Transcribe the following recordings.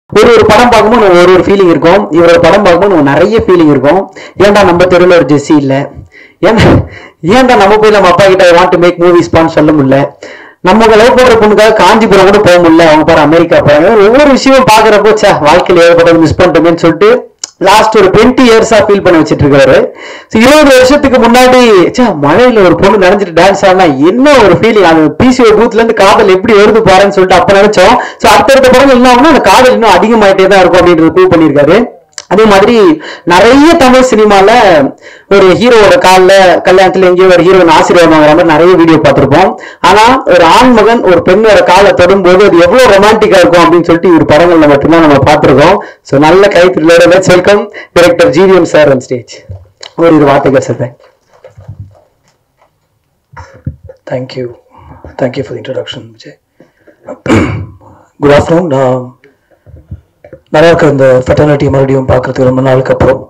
ஒரு படம் பார்க்கும்போது ஒரு ஃபீலிங் இருக்கும். இவரோட படம் பார்க்கும்போது நிறைய ஃபீலிங் இருக்கும். ஏன்டா நம்ம தெருவில் ஒரு ஜெஸ்ஸி இல்லை, ஏன்டா நம்ம போய் நம்ம அப்பா கிட்ட வாண்ட் டு மேக் மூவிஸ் பான்னு சொல்ல முடியல, நம்ம லவ் பண்ற பொண்ணுக்காக காஞ்சிபுரம் கூட போக முடியல, அவங்க பாரு அமெரிக்கா போறாங்க. ஒவ்வொரு விஷயமும் பாக்குறப்போ வாழ்க்கையில் ஏற்பட்டது மிஸ் பண்ணிட்டோமேன்னு சொல்லிட்டு லாஸ்ட் ஒரு 20 இயர்ஸா ஃபீல் பண்ணி வச்சிட்டு இருக்காரு. 20 வருஷத்துக்கு முன்னாடி மழையில ஒரு பொண்ணு நினைச்சிட்டு டான்ஸ் ஆனா என்ன ஒரு ஃபீலிங், அந்த பிசிஓ பூத்ல இருந்து காதல் எப்படி வருது பாருன்னு சொல்லிட்டு அப்ப நினைச்சோம். ஸோ அடுத்தடுத்த படம் இல்லாம அந்த காதல் இன்னும் அதிகமாயிட்டே தான் இருக்கும் அப்படின்றது ப்ரூவ் பண்ணியிருக்காரு. அதே மாதிரி நிறைய தமிழ் சினிமால ஒரு ஹீரோவோட கல்யாணத்துல எங்கேயோ ஒரு ஹீரோயின் ஆசீர்வாதம் வாங்குற மாதிரி நிறைய வீடியோ பார்த்திருப்போம். ஆனா ஒரு ஆண்மகன் ஒரு பெண்ணோட காலை தொடும்போது அது எவ்வளவு ரொமான்டிக்கா இருக்கும் அப்படின்னு சொல்லிட்டு ஒரு படங்கள்ல மட்டும்தான் நம்ம பார்த்திருக்கோம். ஸோ நல்ல கைத்தறியோட let's welcome director GVM sir on stage. ஒரு வார்த்தைகள் sir. Thank you for the introduction Vijay. Good afternoon. நிறையா இருக்க இந்த ஃபெட்டர்னிட்டி மறுபடியும் பார்க்குறதுக்கு ரொம்ப நாளுக்கு அப்புறம்,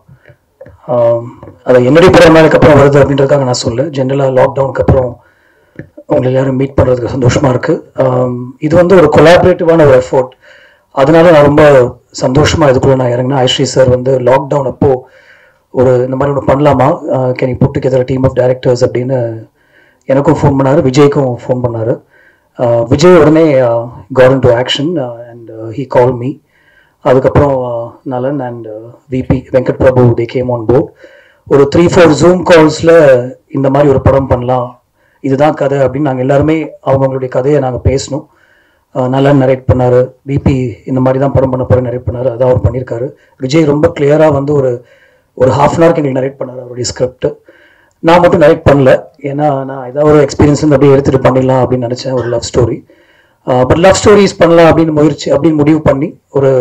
அதை என்னுடைய பிற நாளுக்கு அப்புறம் வருது அப்படின்றதுக்காக நான் சொல்ல, ஜென்ரலாக லாக்டவுனுக்கு அப்புறம் உங்களை எல்லாரும் மீட் பண்ணுறதுக்கு சந்தோஷமாக இருக்குது. இது வந்து ஒரு கொலாபரேட்டிவான ஒரு எஃபோர்ட், அதனால நான் ரொம்ப சந்தோஷமாக இதுக்குள்ளே நான் இறங்கினேன். ஐஸ்ரீ சார் வந்து லாக்டவுன் அப்போது ஒரு இந்த மாதிரி ஒன்று பண்ணலாமா, can you put together team of directors அப்படின்னு எனக்கும் ஃபோன் பண்ணார், விஜய்க்கும் ஃபோன் பண்ணார். விஜய் உடனே got into action and he call me. அதுக்கப்புறம் Nalan and VP Venkat Prabhu they came on board. ஒரு 3-4 ஜூம் கால்ஸில் இந்த மாதிரி ஒரு படம் பண்ணலாம், இதுதான் கதை அப்படின்னு நாங்கள் எல்லாருமே அவங்களுடைய கதையை நாங்கள் பேசணும். நலன் நரேட் பண்ணார், விபி இந்த மாதிரி தான் படம் பண்ண போகிற நரேட் பண்ணார், அதான் அவர் பண்ணியிருக்காரு. விஜய் ரொம்ப கிளியராக வந்து ஒரு ½ அன் ஹவருக்கு எங்களுக்கு நரேட் பண்ணார் அவருடைய ஸ்கிரிப்ட். நான் மட்டும் நரேட் பண்ணல, ஏன்னா நான் ஏதாவது ஒரு எக்ஸ்பீரியன்ஸ் வந்து அப்படியே எடுத்துகிட்டு பண்ணிடலாம் அப்படின்னு நினச்சேன். ஒரு love story, but love stories பண்ணலாம் அப்படின்னு முடிவு பண்ணி ஒரு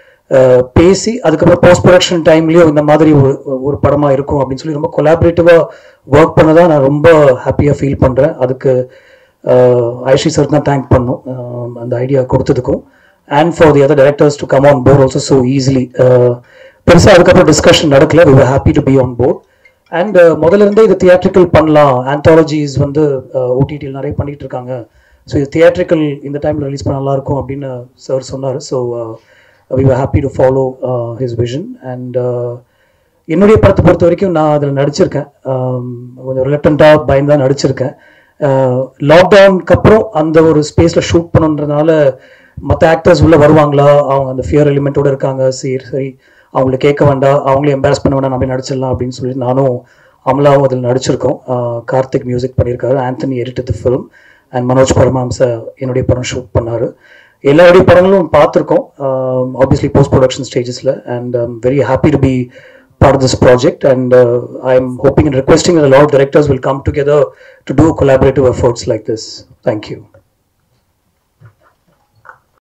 பேசி அதுக்கப்புறம் போஸ்ட் ப்ரொடக்ஷன் டைம்லேயும் இந்த மாதிரி ஒரு படமாக இருக்கும் அப்படின்னு சொல்லி ரொம்ப கொலாபரேட்டிவாக ஒர்க் பண்ணதான் நான் ரொம்ப ஹாப்பியாக ஃபீல் பண்ணுறேன். அதுக்கு ஐஸ்ரீ சார் தான் தேங்க் பண்ணும் அந்த ஐடியா கொடுத்ததுக்கும், and for the other directors to come on board also so easily. பெருசாக அதுக்கப்புறம் டிஸ்கஷன் நடக்கல, we were happy to be on board. And முதல்ல இருந்தே இது தியேட்ரிக்கல் பண்ணலாம், ஆந்தாலஜிஸ் வந்து OTTயில் நிறைய பண்ணிகிட்டு இருக்காங்க, ஸோ இது தியேட்ரிக்கல் இந்த டைமில் ரிலீஸ் பண்ண நல்லாயிருக்கும் அப்படின்னு சார் சொன்னார். So we were happy to follow his vision. And என்னுடைய படத்தை பொறுத்த வரைக்கும் நான் அதில் நடிச்சிருக்கேன், கொஞ்சம் ரிலக்டண்ட்டாக பயந்து தான் நடிச்சிருக்கேன். லாக்டவுனுக்கு அப்புறம் அந்த ஒரு ஸ்பேஸில் ஷூட் பண்ணுன்றதுனால மற்ற ஆக்டர்ஸ் உள்ளே வருவாங்களா, அவங்க அந்த ஃபியர் எலிமெண்ட்டோடு இருக்காங்க, சரி அவங்கள கேட்க வேண்டாம், அவங்களே எம்பாரஸ் பண்ண வேண்டாம், நம்ம நடிச்சிடலாம் அப்படின்னு சொல்லி நானும் அமலாவும் அதில் நடிச்சிருக்கோம். கார்த்திக் மியூசிக் பண்ணியிருக்காரு, Anthony edited the film, and Manoj Paramahamsa என்னுடைய படம் ஷூட் பண்ணார். எல்லாருடைய படங்களும் பார்த்துருக்கோம், ஆப்வியஸ்லி போஸ்ட் ப்ரொடக்ஷன் ஸ்டேஜஸில். And I'm very happy to be part of this project, and I am hoping and requesting that a lot of directors will come together to do collaborative efforts like this. Thank you.